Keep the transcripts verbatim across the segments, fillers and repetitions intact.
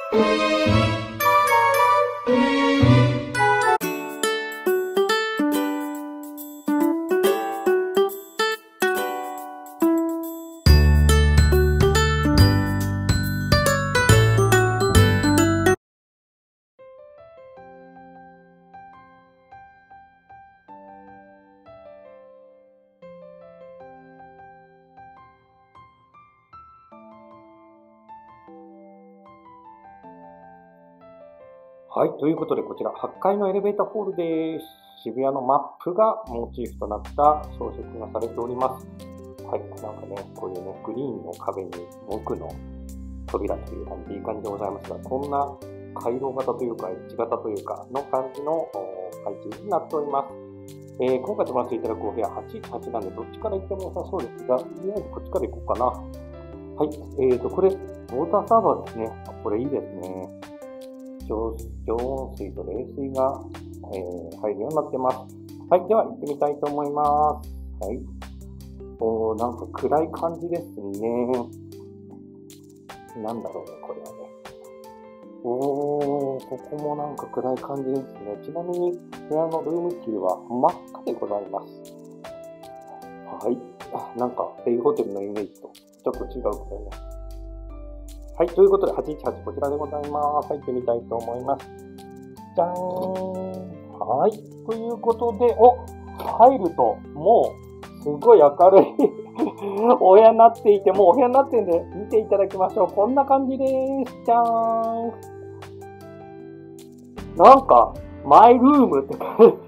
はい。ということで、こちら、はちかいのエレベーターホールです。渋谷のマップがモチーフとなった装飾がされております。はい。なんかね、こういうね、グリーンの壁に木の扉という感じでいい感じでございますが、こんな回廊型というか、エッジ型というか、の感じの配置になっております。えー、今回泊まらせていただくお部屋はちいちはちなんで、どっちから行っても良さそうですが、とりあえずこっちから行こうかな。はい。えーと、これ、ウォーターサーバーですね。これいいですね。常温水と冷水が、えー、入るようになってます。はい。では行ってみたいと思います。はい。おー、なんか暗い感じですね。なんだろうね、これはね。おー、ここもなんか暗い感じですね。ちなみに、部屋のルームキーは真っ赤でございます。はい。なんか、ベイホテルのイメージとちょっと違うけどね。はい。ということで、はちいちはちこちらでございます。入ってみたいと思います。じゃーん。はい。ということで、お、入ると、もう、すごい明るいお部屋になっていて、もうお部屋になってるんで、見ていただきましょう。こんな感じです。じゃーん。なんか、マイルームって感じ。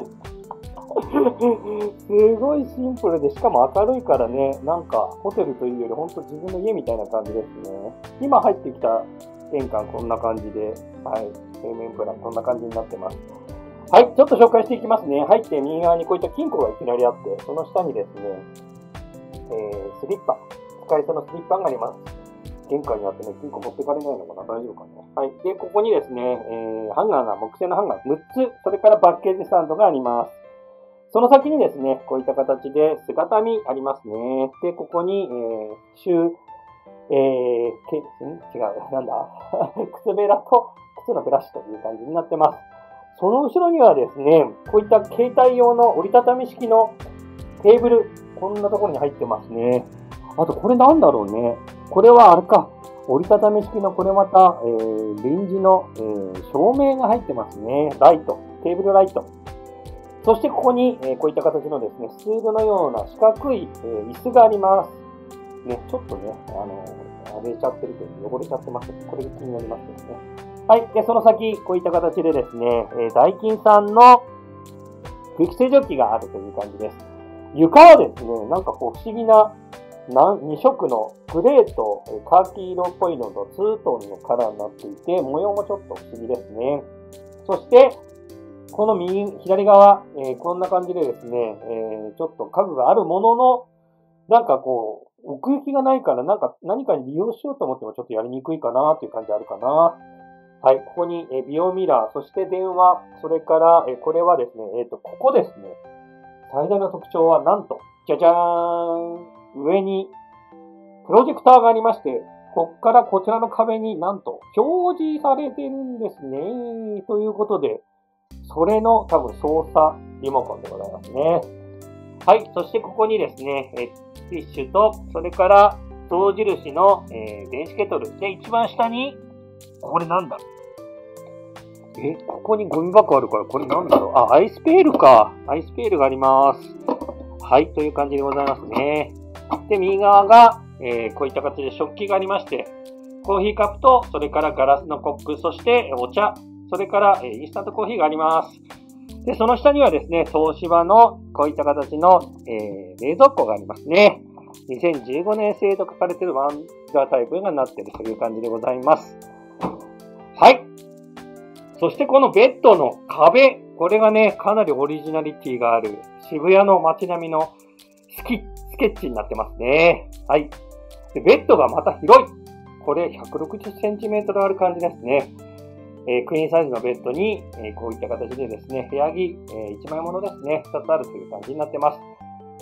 すごいシンプルで、しかも明るいからね、なんかホテルというより本当自分の家みたいな感じですね。今入ってきた玄関こんな感じで、はい、平面プランこんな感じになってます。はい、ちょっと紹介していきますね。入って右側にこういった金庫がいきなりあって、その下にですね、えー、スリッパ、使い捨てのスリッパがあります。玄関にあってね、金庫持ってかれないのかな、大丈夫かな。はい。で、ここにですね、えー、ハンガーが、木製のハンガーむっつ、それからバッケージスタンドがあります。その先にですね、こういった形で姿見ありますね。で、ここに、えー、シュー、えー、け、ん違う、なんだ靴べらと靴のブラシという感じになってます。その後ろにはですね、こういった携帯用の折りたたみ式のテーブル、こんなところに入ってますね。あと、これなんだろうね。これはあれか。折りたたみ式のこれまた、えー、臨時の、えー、照明が入ってますね。ライト、テーブルライト。そしてここに、えー、こういった形のですね、スツールのような四角い、えー、椅子があります。ね、ちょっとね、あのー、荒れちゃってるけど、汚れちゃってますけど、これが気になりますけどね。はい。で、その先、こういった形でですね、えー、ダイキンさんの空気清浄機があるという感じです。床はですね、なんかこう不思議なに色のグレーとカーキ色っぽいのとツートンのカラーになっていて、模様もちょっと不思議ですね。そして、この右、左側、えー、こんな感じでですね、えー、ちょっと家具があるものの、なんかこう、奥行きがないから、なんか何かに利用しようと思ってもちょっとやりにくいかなという感じあるかな。はい、ここに、えー、美容ミラー、そして電話、それから、えー、これはですね、えっと、ここですね。最大の特徴は、なんと、じゃじゃーん、上に、プロジェクターがありまして、こっからこちらの壁になんと表示されてるんですね。ということで、それの多分操作リモコンでございますね。はい。そしてここにですね、えティッシュと、それから象印の、えー、電子ケトル。で、一番下に、これなんだえ、ここにゴミ箱あるから、これなんだろうあ、アイスペールか。アイスペールがあります。はい。という感じでございますね。で、右側が、えー、こういった形で食器がありまして、コーヒーカップと、それからガラスのコップ、そしてお茶、それから、えー、インスタントコーヒーがあります。で、その下にはですね、東芝のこういった形の、えー、冷蔵庫がありますね。にせんじゅうごねん製と書かれているワンダータイプがなっているという感じでございます。はい。そしてこのベッドの壁、これがね、かなりオリジナリティがある渋谷の街並みのスキスケッチになってますね。はい。で、ベッドがまた広い。これひゃくろくじゅっセンチメートルある感じですね。えー、クイーンサイズのベッドに、えー、こういった形でですね、部屋着、えー、一枚物ですね、ふたつあるという感じになってます。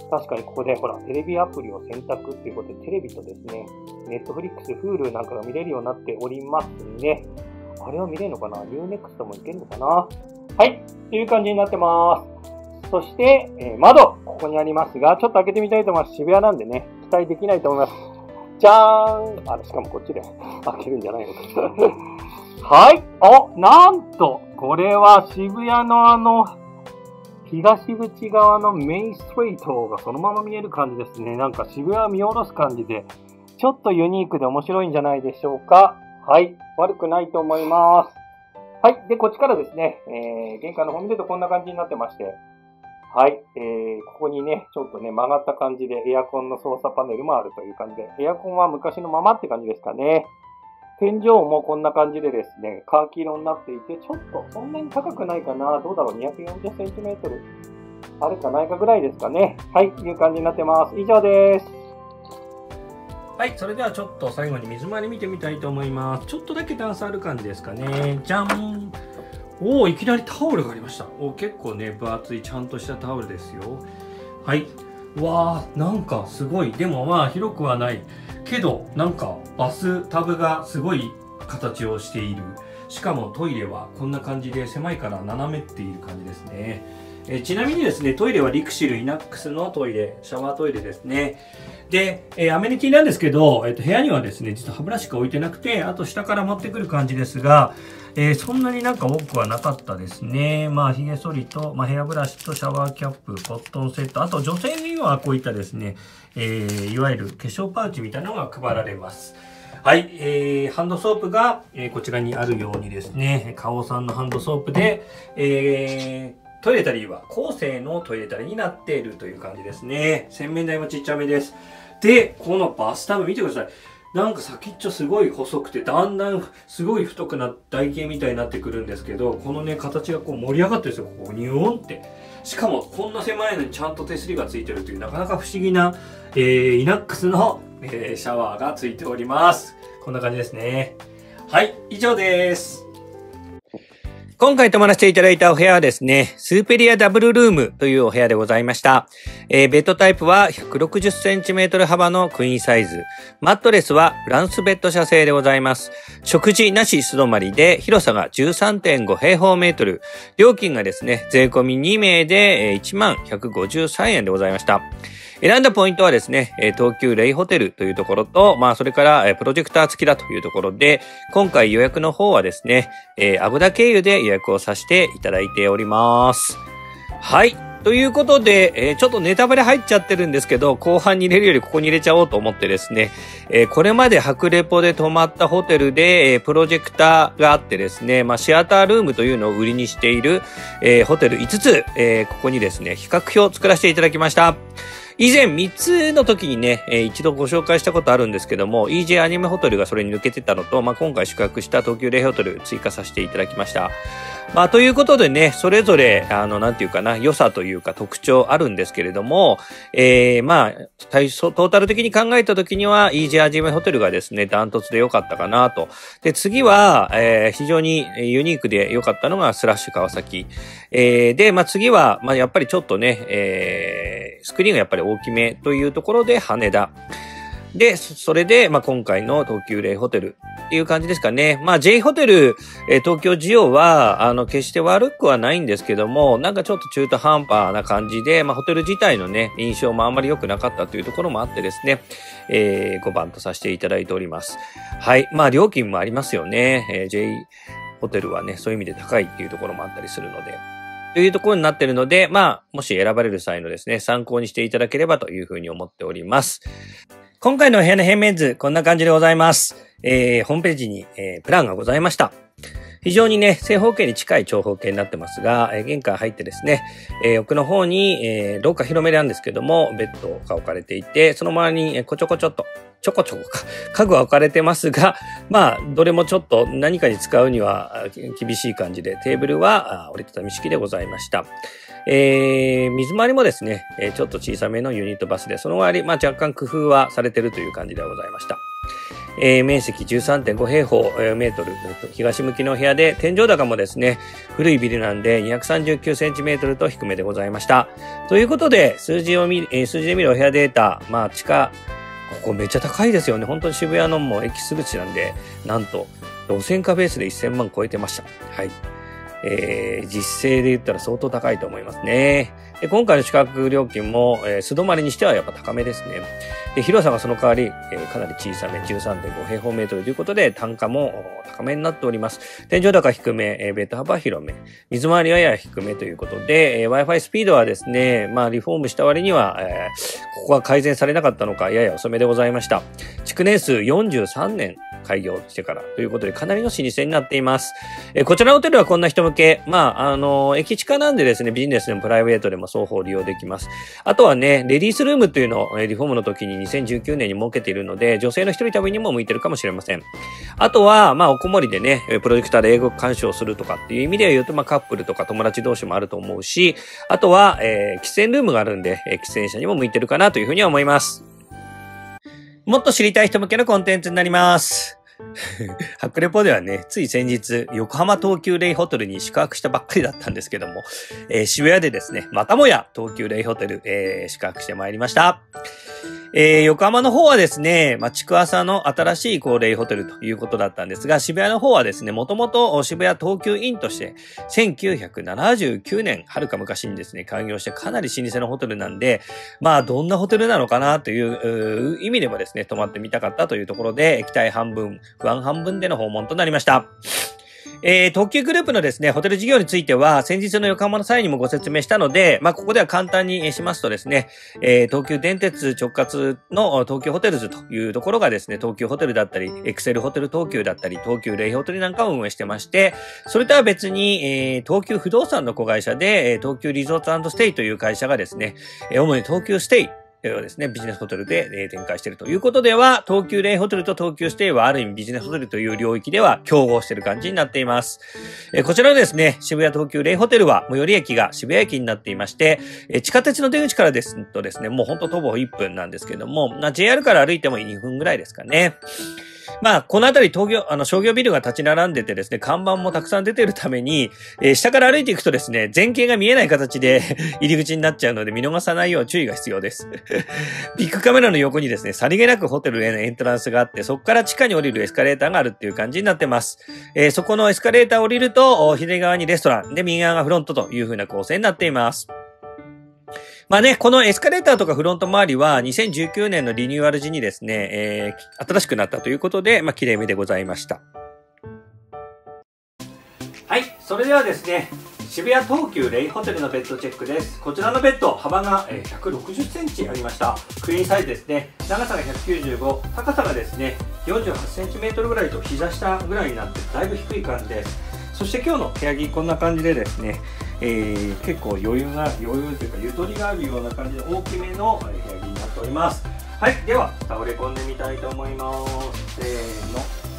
確かにここでほら、テレビアプリを選択っていうことで、テレビとですね、ネットフリックス、Hulu なんかが見れるようになっておりますね。あれは見れるのかな？ ユーネクスト もいけるのかな？はい、という感じになってます。そして、えー、窓、ここにありますが、ちょっと開けてみたいと思います。渋谷なんでね、期待できないと思います。じゃーん！あれ、しかもこっちで開けるんじゃないのか。はい。お、なんと、これは渋谷のあの、東口側のメインストリートがそのまま見える感じですね。なんか渋谷を見下ろす感じで、ちょっとユニークで面白いんじゃないでしょうか。はい。悪くないと思います。はい。で、こっちからですね、えー、玄関の方見るとこんな感じになってまして、はい。えー、ここにね、ちょっとね、曲がった感じでエアコンの操作パネルもあるという感じで、エアコンは昔のままって感じですかね。天井もこんな感じでですね、カーキ色になっていて、ちょっとそんなに高くないかな。どうだろう ?にひゃくよんじゅっセンチメートルあるかないかぐらいですかね。はい。いう感じになってます。以上です。 はい、それではちょっと最後に水回り見てみたいと思います。ちょっとだけ段差ある感じですかね。じゃん。おー、いきなりタオルがありました。おー、結構ね、分厚いちゃんとしたタオルですよ。はい。うわー、なんかすごい。でもまあ広くはない。けど、なんかバスタブがすごい形をしている。しかもトイレはこんな感じで狭いから斜めっている感じですね。えー、ちなみにですね、トイレはリクシルイナックスのトイレ、シャワートイレですね。で、えー、アメニティなんですけど、えっと、部屋にはですね、実は歯ブラシしか置いてなくて、あと下から持ってくる感じですが、えー、そんなになんか多くはなかったですね。まあ、髭剃りと、まあ、ヘアブラシとシャワーキャップ、コットンセット、あと女性にはこういったですね、えー、いわゆる化粧パウチみたいなのが配られます。はい、えー、ハンドソープが、えー、こちらにあるようにですね、花王さんのハンドソープで、えー、トイレタリーは後世のトイレタリーになっているという感じですね。洗面台もちっちゃめです。で、このバスタブ見てください。なんか先っちょすごい細くて、だんだんすごい太くな、台形みたいになってくるんですけど、このね、形がこう盛り上がってるんですよ。ここニューンって。しかも、こんな狭いのにちゃんと手すりがついてるという、なかなか不思議な、えー、イナックスの、えー、シャワーがついております。こんな感じですね。はい、以上です。今回泊まらせていただいたお部屋はですね、スーペリアダブルルームというお部屋でございました。えー、ベッドタイプはひゃくろくじゅっセンチメートル幅のクイーンサイズ。マットレスはフランスベッド社製でございます。食事なし素泊まりで広さが じゅうさんてんご 平方メートル。料金がですね、税込みにめいでいちまんひゃくごじゅうさんえんでございました。選んだポイントはですね、東急レイホテルというところと、まあそれからプロジェクター付きだというところで、今回予約の方はですね、アブダ経由で予約をさせていただいております。はい。ということで、ちょっとネタバレ入っちゃってるんですけど、後半に入れるよりここに入れちゃおうと思ってですね、これまで泊レポで泊まったホテルでプロジェクターがあってですね、まあシアタールームというのを売りにしているホテルいつつ、ここにですね、比較表を作らせていただきました。以前みっつの時にね、えー、一度ご紹介したことあるんですけども、イージェー アニメホテルがそれに抜けてたのと、まあ、今回宿泊した東急レイホテル追加させていただきました。まあ、ということでね、それぞれ、あの、なんていうかな、良さというか特徴あるんですけれども、えー、まあ、トータル的に考えた時には、イージェー アニメホテルがですね、ダントツで良かったかなと。で、次は、えー、非常にユニークで良かったのがスラッシュ川崎。えー、で、まあ、次は、まあ、やっぱりちょっとね、えー、スクリーンがやっぱり大きめというところで羽田。で、それで、まあ、今回の東急レイホテルっていう感じですかね。まあ、J ホテル、えー、東京ジオは、あの、決して悪くはないんですけども、なんかちょっと中途半端な感じで、まあ、ホテル自体のね、印象もあんまり良くなかったというところもあってですね、えー、ごばんとさせていただいております。はい。まあ、料金もありますよね。えー、J ホテルはね、そういう意味で高いっていうところもあったりするので。というところになっているので、まあ、もし選ばれる際のですね、参考にしていただければというふうに思っております。今回の部屋の平面図、こんな感じでございます。えー、ホームページに、えー、プランがございました。非常にね、正方形に近い長方形になってますが、えー、玄関入ってですね、えー、奥の方に、えー、廊下広めなんですけども、ベッドが置かれていて、その周りに、えー、こちょこちょっと、ちょこちょこか、家具は置かれてますが、まあ、どれもちょっと何かに使うには厳しい感じで、テーブルは折りたたみ式でございました。えー、水回りもですね、えー、ちょっと小さめのユニットバスで、その割り、まあ若干工夫はされてるという感じではございました。 えー、面積 じゅうさんてんご 平方メートル、東向きの部屋で、天井高もですね、古いビルなんでにひゃくさんじゅうきゅうセンチメートルと低めでございました。ということで、数字を見、えー、数字で見るお部屋データ、まあ、地下、ここめっちゃ高いですよね。本当に渋谷のもう駅すぐ地なんで、なんと、路線価ベースでせんまん超えてました。はい。えー、実勢で言ったら相当高いと思いますね。で、今回の宿泊料金も、えー、素泊まりにしてはやっぱ高めですね。で、広さがその代わり、えー、かなり小さめ、じゅうさんてんご 平方メートルということで、単価も高めになっております。天井高低め、えー、ベッド幅広め、水回りはやや低めということで、えー、Wi-Fi スピードはですね、まあ、リフォームした割には、えー、ここが改善されなかったのか、やや遅めでございました。築年数よんじゅうさんねん。開業してからということでかなりの老舗になっています。えー、こちらのホテルはこんな人向け、まあ、あのー、駅地下なんでですね、ビジネスでもプライベートでも双方利用できます。あとはね、レディースルームっていうのをリフォームの時ににせんじゅうきゅうねんに設けているので、女性の一人旅にも向いてるかもしれません。あとは、まあ、おこもりでね、プロジェクターで英語鑑賞するとかっていう意味で言うと、まあ、カップルとか友達同士もあると思うし、あとは、えー、喫煙ルームがあるんで、えー、喫煙者にも向いてるかなというふうには思います。もっと知りたい人向けのコンテンツになります。ハックレポではね、つい先日、横浜東急レイホテルに宿泊したばっかりだったんですけども、えー、渋谷でですね、またもや東急レイホテル、えー、宿泊してまいりました。えー、横浜の方はですね、まあ、築浅の新しいこうレイホテルということだったんですが、渋谷の方はですね、もともと渋谷東急インとして、せんきゅうひゃくななじゅうきゅうねん、はるか昔にですね、開業してかなり老舗のホテルなんで、まあ、どんなホテルなのかなという意味でもですね、泊まってみたかったというところで、期待半分、不安半分での訪問となりました。えー、東急グループのですね、ホテル事業については、先日の横浜の際にもご説明したので、まあ、ここでは簡単にしますとですね、えー、東急電鉄直轄の東急ホテルズというところがですね、東急ホテルだったり、エクセルホテル東急だったり、東急レイホテルなんかを運営してまして、それとは別に、えー、東急不動産の子会社で、東急リゾート&ステイという会社がですね、主に東急ステイ、ですね、ビジネスホテルで展開しているということでは、東急レイホテルと東急ステイはある意味ビジネスホテルという領域では競合している感じになっています。えこちらのですね、渋谷東急レイホテルは最寄り駅が渋谷駅になっていまして、え地下鉄の出口からですとですね、もうほんと徒歩いっぷんなんですけども、まあ、ジェイアール から歩いてもにふんぐらいですかね。まあ、このあたり東京、あの、商業ビルが立ち並んでてですね、看板もたくさん出てるために、えー、下から歩いていくとですね、前景が見えない形で入り口になっちゃうので見逃さないよう注意が必要です。ビッグカメラの横にですね、さりげなくホテルへのエントランスがあって、そこから地下に降りるエスカレーターがあるっていう感じになってます。えー、そこのエスカレーターを降りると、左側にレストランで右側がフロントという風な構成になっています。まあね、このエスカレーターとかフロント周りはにせんじゅうきゅうねんのリニューアル時にですね、えー、新しくなったということで、まあ綺麗めでございました。はい、それではですね、渋谷東急レイホテルのベッドチェックです。こちらのベッド、幅がひゃくろくじゅっセンチありました。クイーンサイズですね。長さがひゃくきゅうじゅうご、高さがですね、よんじゅうはちセンチメートルぐらいと膝下ぐらいになって、だいぶ低い感じです。そして今日の部屋着、こんな感じでですね、えー、結構余裕が、余裕というかゆとりがあるような感じで大きめの部屋着になっております。はい、では倒れ込んでみたいと思います。せー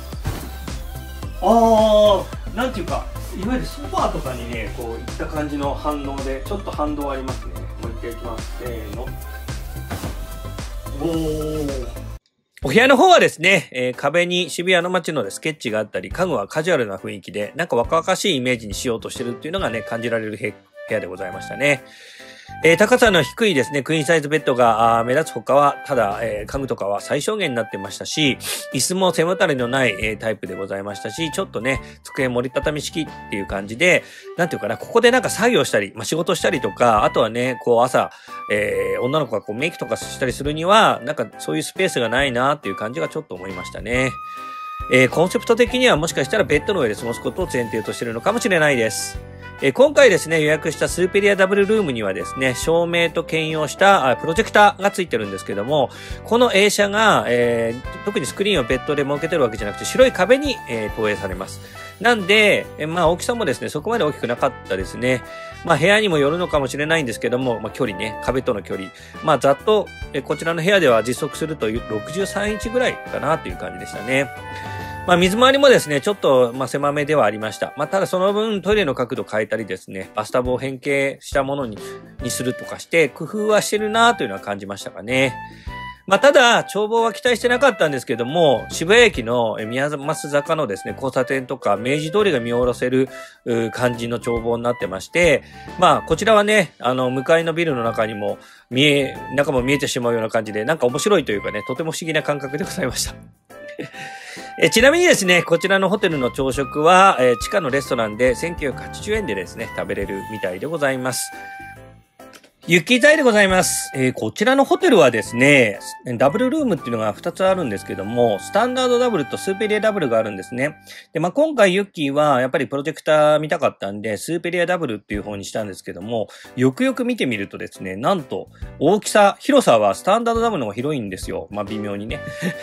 の。あー、なんていうか、いわゆるソファーとかにね、こういった感じの反応で、ちょっと反動ありますね。もう一回いきます。せーの。おー。お部屋の方はですね、えー、壁に渋谷の街のスケッチがあったり、家具はカジュアルな雰囲気で、なんか若々しいイメージにしようとしてるっていうのがね、感じられる部屋でございましたね。えー、高さの低いですね、クイーンサイズベッドが目立つ他は、ただ、えー、家具とかは最小限になってましたし、椅子も背もたれのない、えー、タイプでございましたし、ちょっとね、机盛りたたみ式っていう感じで、なんていうかな、ここでなんか作業したり、まあ、仕事したりとか、あとはね、こう朝、えー、女の子がこうメイクとかしたりするには、なんかそういうスペースがないなっていう感じがちょっと思いましたね。えー、コンセプト的にはもしかしたらベッドの上で過ごすことを前提としているのかもしれないです。え今回ですね、予約したスーペリアダブルルームにはですね、照明と兼用したプロジェクターがついてるんですけども、この映写が、えー、特にスクリーンをベッドで設けてるわけじゃなくて、白い壁に、えー、投影されます。なんで、えまあ大きさもですね、そこまで大きくなかったですね。まあ部屋にもよるのかもしれないんですけども、まあ距離ね、壁との距離。まあざっと、えこちらの部屋では実測するとろくじゅうさんインチぐらいかなという感じでしたね。まあ水回りもですね、ちょっとまあ狭めではありました。まあただその分トイレの角度変えたりですね、バスタブを変形したものに、にするとかして工夫はしてるなというのは感じましたかね。 まあ、ただ、眺望は期待してなかったんですけども、渋谷駅の宮益坂のですね、交差点とか、明治通りが見下ろせる感じの眺望になってまして、まあ、こちらはね、あの、向かいのビルの中にも見え、中も見えてしまうような感じで、なんか面白いというかね、とても不思議な感覚でございました。えちなみにですね、こちらのホテルの朝食は、えー、地下のレストランでせんきゅうひゃくはちじゅうえんでですね、食べれるみたいでございます。ユッキーザイでございます。えー、こちらのホテルはですね、ダブルルームっていうのがふたつあるんですけども、スタンダードダブルとスーペリアダブルがあるんですね。で、まあ、今回ユッキーはやっぱりプロジェクター見たかったんで、スーペリアダブルっていう方にしたんですけども、よくよく見てみるとですね、なんと、大きさ、広さはスタンダードダブルの方が広いんですよ。まあ、微妙にね。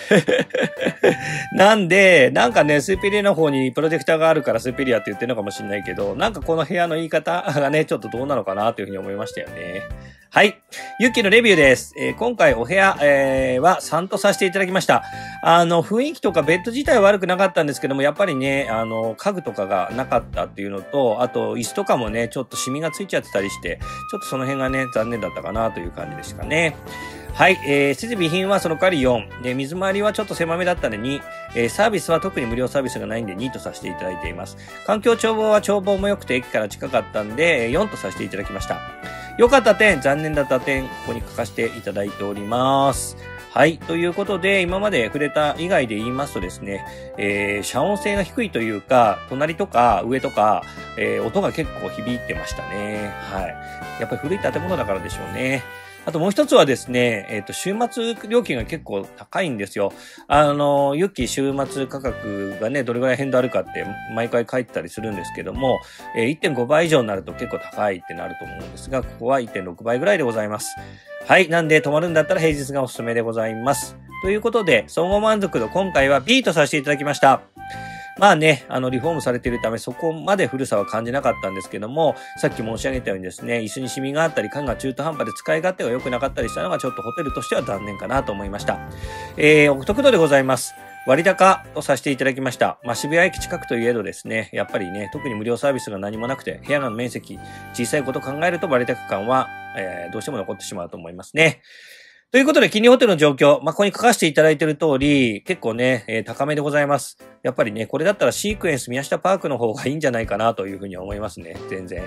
なんで、なんかね、スーペリアの方にプロジェクターがあるからスーペリアって言ってるのかもしれないけど、なんかこの部屋の言い方がね、ちょっとどうなのかなというふうに思いましたよね。はい。ユッキーのレビューです。えー、今回お部屋、えー、はさんとさせていただきました。あの、雰囲気とかベッド自体は悪くなかったんですけども、やっぱりね、あの、家具とかがなかったっていうのと、あと、椅子とかもね、ちょっとシミがついちゃってたりして、ちょっとその辺がね、残念だったかなという感じでしたかね。はい。えー、設備品はその代わりよん。で、水回りはちょっと狭めだったのでに。えー、サービスは特に無料サービスがないんでにとさせていただいています。環境眺望は眺望も良くて駅から近かったんで、よんとさせていただきました。良かった点、残念だった点、ここに書かせていただいております。はい。ということで、今まで触れた以外で言いますとですね、えー、遮音性が低いというか、隣とか上とか、えー、音が結構響いてましたね。はい。やっぱり古い建物だからでしょうね。あともう一つはですね、えっと、週末料金が結構高いんですよ。あの、ユッキー週末価格がね、どれぐらい変動あるかって毎回書いてたりするんですけども、えー、いってんごばい以上になると結構高いってなると思うんですが、ここは いってんろくばいぐらいでございます。はい。なんで、泊まるんだったら平日がおすすめでございます。ということで、総合満足度今回は ビー とさせていただきました。まあね、あの、リフォームされているため、そこまで古さは感じなかったんですけども、さっき申し上げたようにですね、椅子にシミがあったり、家具が中途半端で使い勝手が良くなかったりしたのが、ちょっとホテルとしては残念かなと思いました。えー、お得度でございます。割高とさせていただきました。まあ、渋谷駅近くといえどですね、やっぱりね、特に無料サービスが何もなくて、部屋の面積、小さいことを考えると割高感は、えー、どうしても残ってしまうと思いますね。ということで、キニホテルの状況、まあ、ここに書かせていただいている通り、結構ね、えー、高めでございます。やっぱりね、これだったらシークエンス宮下パークの方がいいんじゃないかなというふうに思いますね。全然。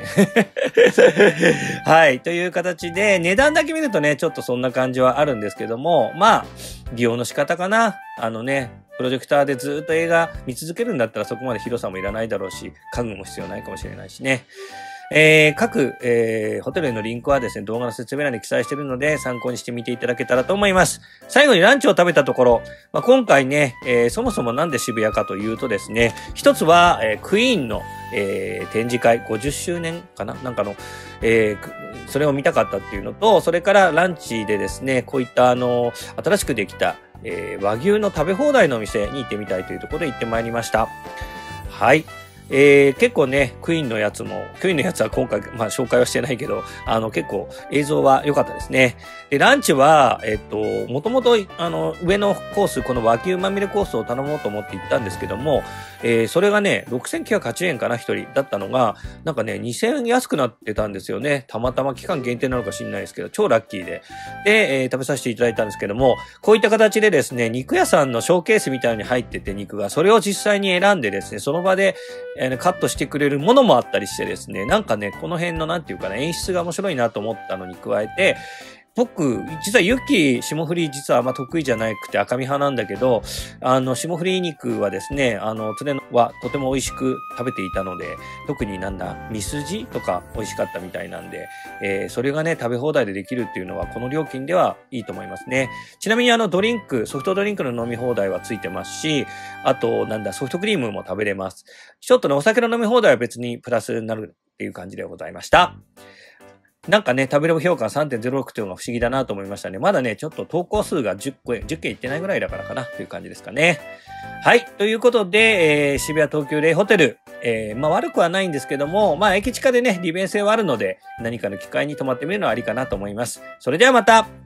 はい。という形で、値段だけ見るとね、ちょっとそんな感じはあるんですけども、まあ、利用の仕方かな。あのね、プロジェクターでずっと映画見続けるんだったらそこまで広さもいらないだろうし、家具も必要ないかもしれないしね。えー、各、えー、ホテルへのリンクはですね、動画の説明欄に記載しているので、参考にしてみていただけたらと思います。最後にランチを食べたところ、まあ、今回ね、えー、そもそもなんで渋谷かというとですね、一つは、えー、クイーンの、えー、展示会ごじゅっしゅうねんかななんかの、えー、それを見たかったっていうのと、それからランチでですね、こういったあの、新しくできた、えー、和牛の食べ放題のお店に行ってみたいというところで行ってまいりました。はい。えー、結構ね、クイーンのやつも、クイーンのやつは今回、まあ紹介はしてないけど、あの結構映像は良かったですね。で、ランチは、えっと、もともと、あの、上のコース、この和牛まみれコースを頼もうと思って行ったんですけども、えー、それがね、ろくせんきゅうひゃくはちじゅうえんかな、一人だったのが、なんかね、にせんえん安くなってたんですよね。たまたま期間限定なのか知んないですけど、超ラッキーで。で、えー、食べさせていただいたんですけども、こういった形でですね、肉屋さんのショーケースみたいに入ってて肉が、それを実際に選んでですね、その場で、えー、カットしてくれるものもあったりしてですね、なんかね、この辺のなんていうかね、演出が面白いなと思ったのに加えて、僕、実はユッキー、霜降り実はあんま得意じゃなくて赤身派なんだけど、あの、霜降り肉はですね、あの、連れのはとても美味しく食べていたので、特になんだ、ミスジとか美味しかったみたいなんで、えー、それがね、食べ放題でできるっていうのは、この料金ではいいと思いますね。ちなみにあの、ドリンク、ソフトドリンクの飲み放題はついてますし、あと、なんだ、ソフトクリームも食べれます。ちょっとね、お酒の飲み放題は別にプラスになるっていう感じでございました。なんかね、食べログ評価 さんてんゼロろく っていうのが不思議だなと思いましたね。まだね、ちょっと投稿数がじゅっこ、じゅっけんいってないぐらいだからかなという感じですかね。はい。ということで、えー、渋谷東急レイホテル。えー、まあ悪くはないんですけども、まあ駅近でね、利便性はあるので、何かの機会に泊まってみるのはありかなと思います。それではまた。